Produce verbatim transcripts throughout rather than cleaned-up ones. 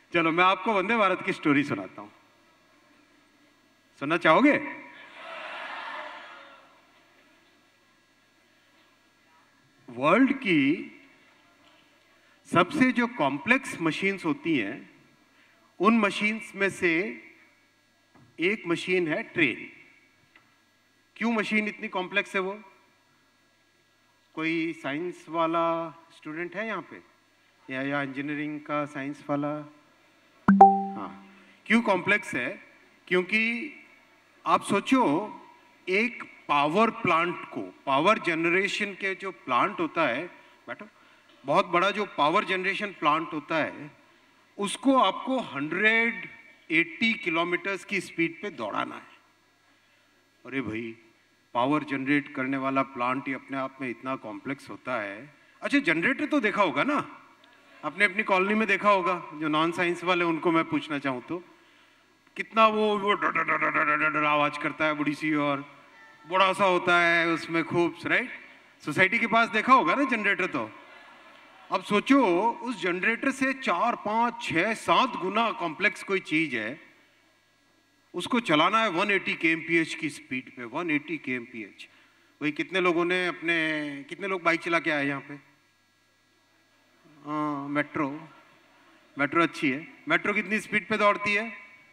चलो मैं आपको वंदे भारत की स्टोरी सुनाता हूं, सुनना चाहोगे? वर्ल्ड की सबसे जो कॉम्प्लेक्स मशीन्स होती हैं, उन मशीन्स में से एक मशीन है ट्रेन। क्यों मशीन इतनी कॉम्प्लेक्स है? वो कोई साइंस वाला स्टूडेंट है यहाँ पे, या या इंजीनियरिंग का साइंस वाला? हाँ, क्यों कॉम्प्लेक्स है? क्योंकि आप सोचो, एक पावर प्लांट को, पावर जनरेशन के जो प्लांट होता है, बैठो, बहुत बड़ा जो पावर जनरेशन प्लांट होता है, उसको आपको एक सौ अस्सी किलोमीटर्स की स्पीड पे दौड़ाना है। अरे भाई, पावर जनरेट करने वाला प्लांट ही अपने आप में इतना कॉम्प्लेक्स होता है। अच्छा, जनरेटर तो देखा होगा ना, अपने अपनी कॉलोनी में देखा होगा। जो नॉन साइंस वाले उनको मैं पूछना चाहूँ तो कितना वो वो आवाज करता है, बड़ी सी, और बड़ा सा होता है उसमें खूब, राइट? सोसाइटी के पास देखा होगा ना जनरेटर। तो अब सोचो, उस जनरेटर से चार पांच छह सात गुना कॉम्प्लेक्स कोई चीज है, उसको चलाना है एक सौ अस्सी केएमपीएच की स्पीड पे। एक सौ अस्सी केएमपीएच। भाई कितने लोगों ने अपने, कितने लोग बाइक चला के आए यहाँ पे? हाँ, मेट्रो, मेट्रो अच्छी है। मेट्रो कितनी स्पीड पे दौड़ती है?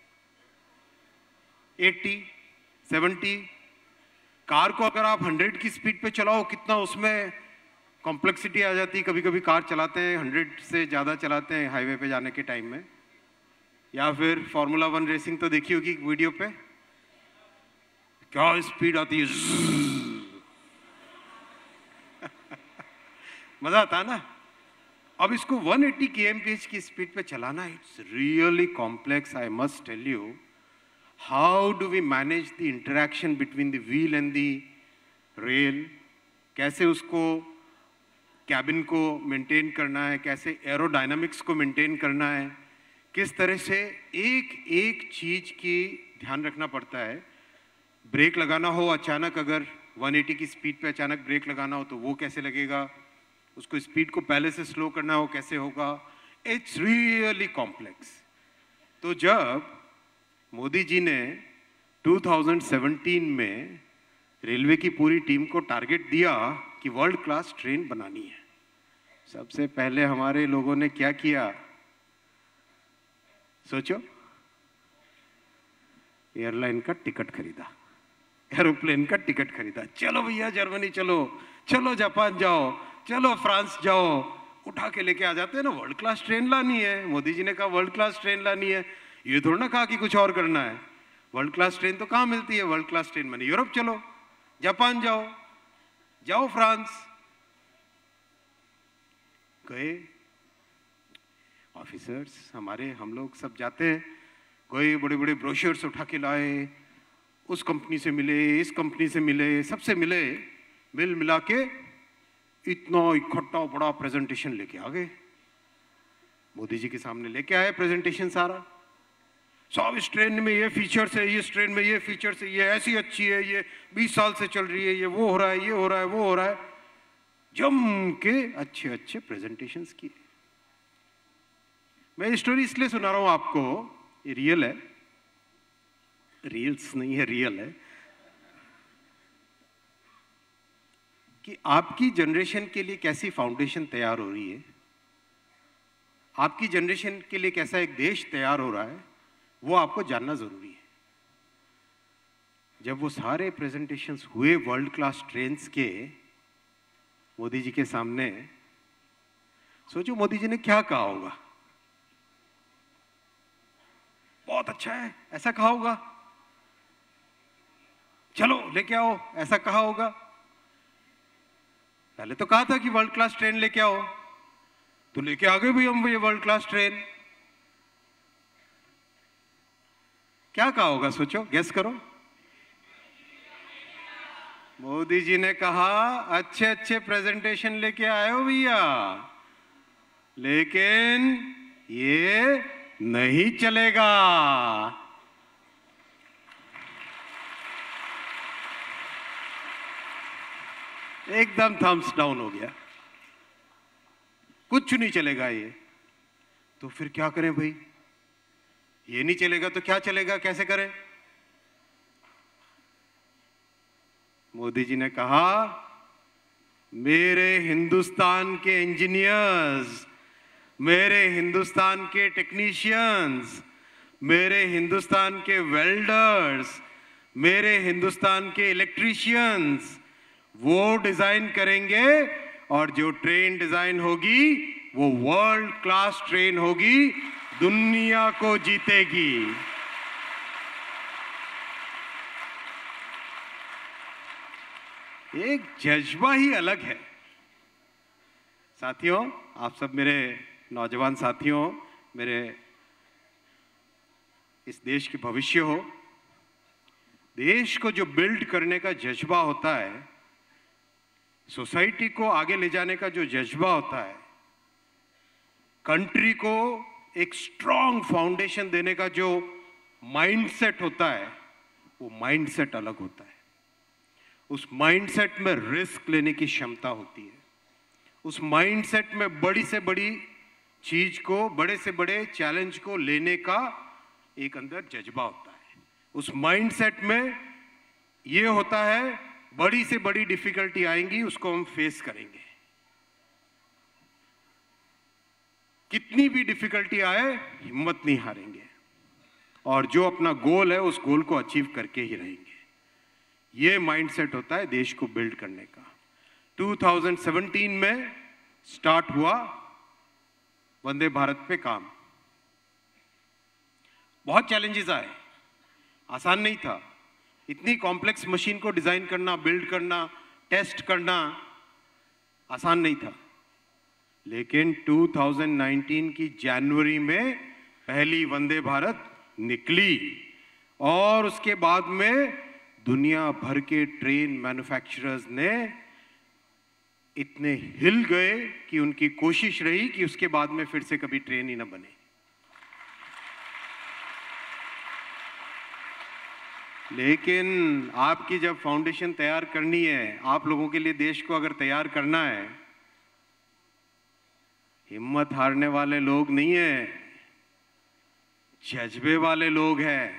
अस्सी, सत्तर। कार को अगर आप सौ की स्पीड पे चलाओ, कितना उसमें कॉम्प्लेक्सिटी आ जाती है। कभी कभी कार चलाते हैं, सौ से ज़्यादा चलाते हैं हाईवे पे जाने के टाइम में। या फिर फार्मूला वन रेसिंग तो देखी होगी वीडियो पे, क्या स्पीड आती है, मजा आता है ना। अब इसको एक सौ अस्सी केएमपीएच की स्पीड पे चलाना, it's really complex. I must tell you, how do we manage the interaction between the wheel and the rail? कैसे उसको, कैबिन को मेंटेन करना है, कैसे एरोडायनामिक्स को मेंटेन करना है, किस तरह से एक एक चीज की ध्यान रखना पड़ता है। ब्रेक लगाना हो अचानक, अगर एक सौ अस्सी की स्पीड पे अचानक ब्रेक लगाना हो तो वो कैसे लगेगा? उसको स्पीड को पहले से स्लो करना हो, कैसे होगा? It's really complex. तो जब मोदी जी ने दो हज़ार सत्रह में रेलवे की पूरी टीम को टारगेट दिया कि वर्ल्ड क्लास ट्रेन बनानी है, सबसे पहले हमारे लोगों ने क्या किया? सोचो, एयरलाइन का टिकट खरीदा, एरोप्लेन का टिकट खरीदा। चलो भैया जर्मनी चलो, चलो जापान जाओ, चलो फ्रांस जाओ, उठा के लेके आ जाते हैं ना। वर्ल्ड क्लास ट्रेन लानी है, मोदी जी ने कहा वर्ल्ड क्लास ट्रेन लानी है, ये थोड़ा ना कहा कि कुछ और करना है। वर्ल्ड क्लास ट्रेन तो कहाँ मिलती है? वर्ल्ड क्लास ट्रेन मैंने यूरोप चलो, जापान जाओ, जाओ फ्रांस। गए ऑफिसर्स हमारे, हम लोग सब जाते हैं, गए, बड़े बड़े ब्रोशर्स उठा के लाए, उस कंपनी से मिले, इस कंपनी से मिले, सबसे मिले, मिल मिला के इतना इकट्ठा बड़ा प्रेजेंटेशन लेके आ गए। मोदी जी के सामने लेके आए प्रेजेंटेशन सारा। सब इस ट्रेन में ये फीचर्स है, इस ट्रेन में ये फीचर्स है, ये ऐसी अच्छी है, ये बीस साल से चल रही है, ये वो हो रहा है, ये हो रहा है, वो हो रहा है। जम के अच्छे अच्छे प्रेजेंटेशंस किए। मैं ये स्टोरी इसलिए सुना रहा हूं आपको, ये रियल है, रील्स नहीं है, रियल है, कि आपकी जनरेशन के लिए कैसी फाउंडेशन तैयार हो रही है, आपकी जनरेशन के लिए कैसा एक देश तैयार हो रहा है, वो आपको जानना जरूरी है। जब वो सारे प्रेजेंटेशंस हुए वर्ल्ड क्लास ट्रेन्स के मोदी जी के सामने, सोचो मोदी जी ने क्या कहा होगा? बहुत अच्छा है, ऐसा कहा होगा। चलो लेके आओ, ऐसा कहा होगा। पहले तो कहा था कि वर्ल्ड क्लास ट्रेन लेके आओ, तो लेके आ गए भी हम ये वर्ल्ड क्लास ट्रेन। क्या कहा होगा? सोचो, गेस करो। मोदी जी ने कहा अच्छे अच्छे प्रेजेंटेशन लेके आए हो भैया, लेकिन ये नहीं चलेगा। एकदम थम्स डाउन हो गया, कुछ नहीं चलेगा ये। तो फिर क्या करें भाई? ये नहीं चलेगा तो क्या चलेगा, कैसे करें? मोदी जी ने कहा, मेरे हिंदुस्तान के इंजीनियर्स, मेरे हिंदुस्तान के टेक्नीशियंस, मेरे हिंदुस्तान के वेल्डर्स, मेरे हिंदुस्तान के इलेक्ट्रीशियंस वो डिजाइन करेंगे और जो ट्रेन डिजाइन होगी वो वर्ल्ड क्लास ट्रेन होगी, दुनिया को जीतेगी। एक जज्बा ही अलग है। साथियों, आप सब मेरे नौजवान साथियों, मेरे इस देश के भविष्य हो। देश को जो बिल्ड करने का जज्बा होता है, सोसाइटी को आगे ले जाने का जो जज्बा होता है, कंट्री को एक स्ट्रॉन्ग फाउंडेशन देने का जो माइंडसेट होता है, वो माइंडसेट अलग होता है। उस माइंडसेट में रिस्क लेने की क्षमता होती है। उस माइंडसेट में बड़ी से बड़ी चीज को, बड़े से बड़े चैलेंज को लेने का एक अंदर जज्बा होता है। उस माइंडसेट में ये होता है, बड़ी से बड़ी डिफिकल्टी आएंगी, उसको हम फेस करेंगे। कितनी भी डिफिकल्टी आए, हिम्मत नहीं हारेंगे और जो अपना गोल है उस गोल को अचीव करके ही रहेंगे। ये माइंडसेट होता है देश को बिल्ड करने का। दो हज़ार सत्रह में स्टार्ट हुआ वंदे भारत पे काम। बहुत चैलेंजेस आए, आसान नहीं था। इतनी कॉम्प्लेक्स मशीन को डिजाइन करना, बिल्ड करना, टेस्ट करना आसान नहीं था। लेकिन दो हज़ार उन्नीस की जनवरी में पहली वंदे भारत निकली और उसके बाद में दुनिया भर के ट्रेन मैन्युफैक्चरर्स ने इतने हिल गए कि उनकी कोशिश रही कि उसके बाद में फिर से कभी ट्रेन ही ना बने। लेकिन आपकी जब फाउंडेशन तैयार करनी है, आप लोगों के लिए देश को अगर तैयार करना है, हिम्मत हारने वाले लोग नहीं है, जज्बे वाले लोग हैं।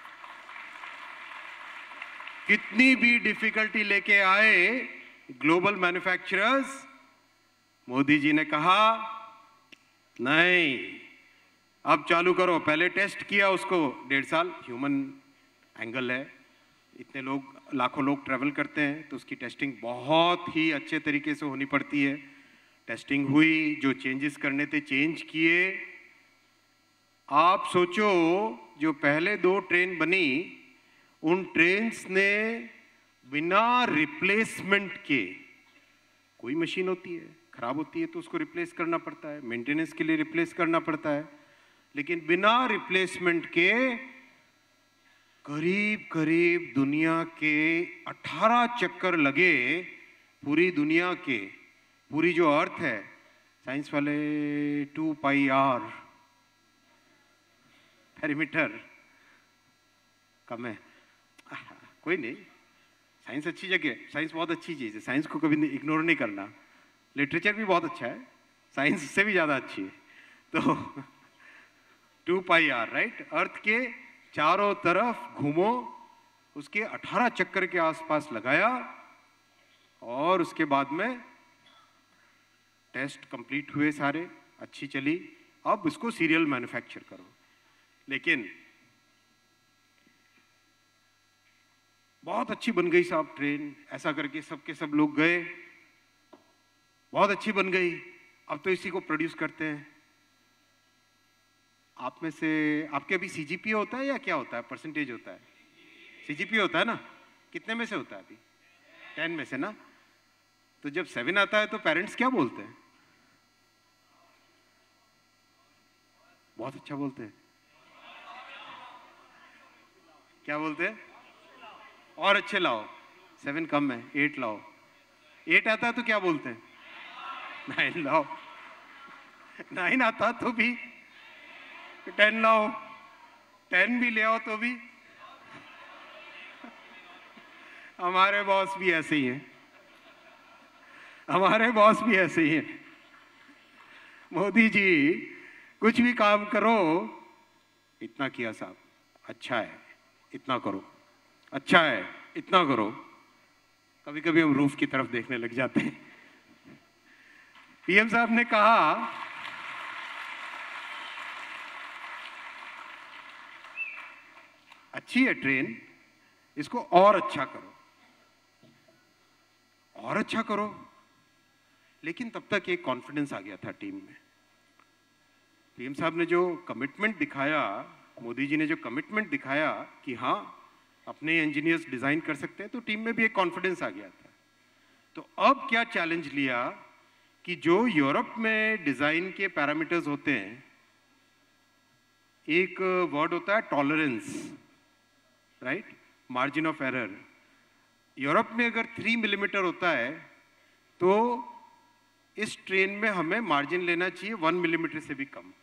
कितनी भी डिफिकल्टी लेके आए ग्लोबल मैन्युफैक्चरर्स, मोदी जी ने कहा नहीं, अब चालू करो। पहले टेस्ट किया उसको डेढ़ साल, ह्यूमन एंगल है, इतने लोग, लाखों लोग ट्रैवल करते हैं तो उसकी टेस्टिंग बहुत ही अच्छे तरीके से होनी पड़ती है। टेस्टिंग हुई, जो चेंजेस करने थे चेंज किए। आप सोचो, जो पहले दो ट्रेन बनी, उन ट्रेन्स ने बिना रिप्लेसमेंट के, कोई मशीन होती है खराब होती है तो उसको रिप्लेस करना पड़ता है, मेंटेनेंस के लिए रिप्लेस करना पड़ता है, लेकिन बिना रिप्लेसमेंट के करीब करीब दुनिया के अठारह चक्कर लगे, पूरी दुनिया के, पूरी जो अर्थ है, साइंस वाले टू पाई आर पेरीमीटर कम है, कोई नहीं, साइंस अच्छी जगह, साइंस बहुत अच्छी चीज़ है, साइंस को कभी इग्नोर नहीं करना। लिटरेचर भी बहुत अच्छा है, साइंस से भी ज़्यादा अच्छी है। तो two pi r, right, earth के चारों तरफ घूमो, उसके अठारह चक्कर के आसपास लगाया और उसके बाद में टेस्ट कंप्लीट हुए सारे, अच्छी चली। अब इसको सीरियल मैन्युफैक्चर करो। लेकिन बहुत अच्छी बन गई साहब ट्रेन, ऐसा करके सबके सब लोग गए, बहुत अच्छी बन गई। अब तो इसी को प्रोड्यूस करते हैं। आप में से, आपके अभी सीजीपीए होता है या क्या होता है, परसेंटेज होता है? सीजीपीए होता है ना? कितने में से होता है अभी? टेन में से ना? तो जब सेवन आता है तो पेरेंट्स क्या बोलते हैं? बहुत अच्छा बोलते हैं। क्या बोलते हैं? और अच्छे लाओ। सेवन कम है, एट लाओ। एट आता है तो क्या बोलते हैं? नाइन लाओ। नाइन आता तो भी टेन लाओ। टेन भी ले आओ तो भी। हमारे बॉस भी ऐसे ही हैं, हमारे बॉस भी ऐसे ही हैं। मोदी जी, कुछ भी काम करो इतना किया साहब, अच्छा है, इतना करो, अच्छा है, इतना करो। कभी कभी हम रूफ की तरफ देखने लग जाते हैं। पीएम साहब ने कहा अच्छी है ट्रेन, इसको और अच्छा करो, और अच्छा करो। लेकिन तब तक एक कॉन्फिडेंस आ गया था टीम में। पीएम साहब ने जो कमिटमेंट दिखाया, मोदी जी ने जो कमिटमेंट दिखाया कि हाँ अपने इंजीनियर्स डिजाइन कर सकते हैं, तो टीम में भी एक कॉन्फिडेंस आ गया था। तो अब क्या चैलेंज लिया कि जो यूरोप में डिजाइन के पैरामीटर्स होते हैं, एक वर्ड होता है tolerance, right, margin of error. Europe में अगर थ्री मिलीमीटर होता है तो इस ट्रेन में हमें मार्जिन लेना चाहिए वन मिलीमीटर से भी कम।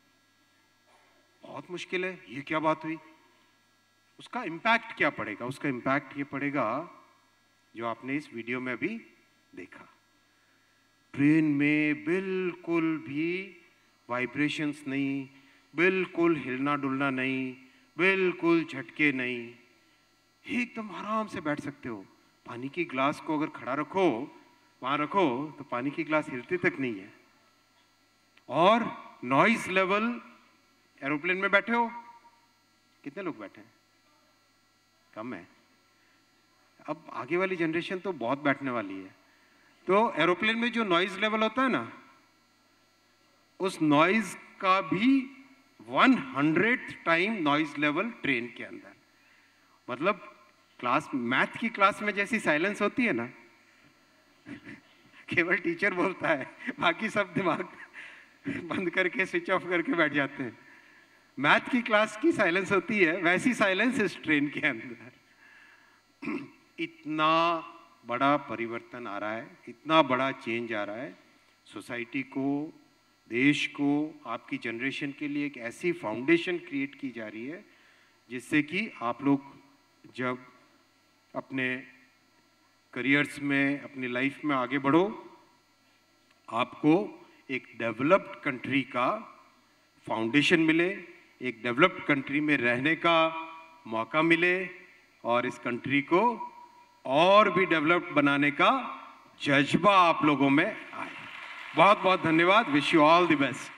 बहुत मुश्किल है, ये क्या बात हुई? उसका इम्पैक्ट क्या पड़ेगा? उसका इम्पैक्ट ये पड़ेगा जो आपने इस वीडियो में भी देखा। ट्रेन में बिल्कुल भी वाइब्रेशंस नहीं, बिल्कुल हिलना डुलना नहीं, बिल्कुल झटके नहीं, एकदम आराम से बैठ सकते हो। पानी की ग्लास को अगर खड़ा रखो, वहां रखो, तो पानी की ग्लास हिलती तक नहीं है। और नॉइज लेवल, एरोप्लेन में बैठे हो, कितने लोग बैठे हैं? कम है। अब आगे वाली जनरेशन तो बहुत बैठने वाली है। तो एरोप्लेन में जो नॉइज लेवल होता है ना, उस नॉइज का भी one hundred time noise level train के अंदर। मतलब क्लास, मैथ की क्लास में जैसी साइलेंस होती है ना, केवल टीचर बोलता है, बाकी सब दिमाग बंद करके स्विच ऑफ करके बैठ जाते हैं। मैथ की क्लास की साइलेंस होती है, वैसी साइलेंस इस ट्रेन के अंदर। इतना बड़ा परिवर्तन आ रहा है, इतना बड़ा चेंज आ रहा है। सोसाइटी को, देश को, आपकी जनरेशन के लिए एक ऐसी फाउंडेशन क्रिएट की जा रही है जिससे कि आप लोग जब अपने करियर्स में, अपनी लाइफ में आगे बढ़ो, आपको एक डेवलप्ड कंट्री का फाउंडेशन मिले, एक डेवलप्ड कंट्री में रहने का मौका मिले, और इस कंट्री को और भी डेवलप्ड बनाने का जज्बा आप लोगों में आए। बहुत बहुत धन्यवाद। Wish you all the best.